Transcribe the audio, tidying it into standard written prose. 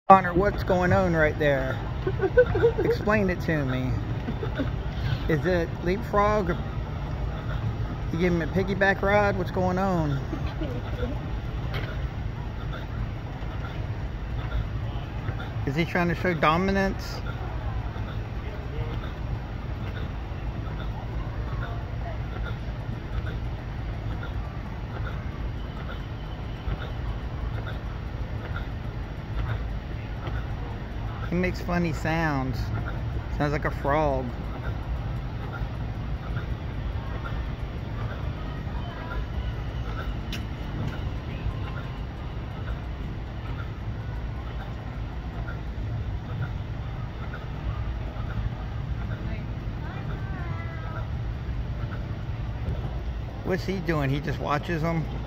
Connor, what's going on right there? Explain it to me. Is it leapfrog? Or you give him a piggyback ride? What's going on? Is he trying to show dominance? He makes funny sounds. Sounds like a frog. What's he doing? He just watches them?